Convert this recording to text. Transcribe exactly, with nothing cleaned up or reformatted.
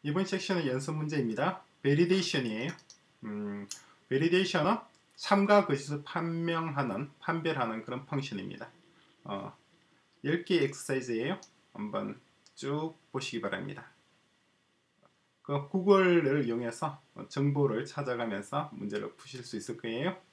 이번 섹션은 연습 문제입니다. validation이에요. 음, validation은 참가 거짓을 판명하는, 판별하는 그런 펑션입니다. 어, 열 개 엑서사이즈예요. 한번 쭉 보시기 바랍니다. 그 구글을 이용해서 정보를 찾아가면서 문제를 푸실 수 있을 거예요.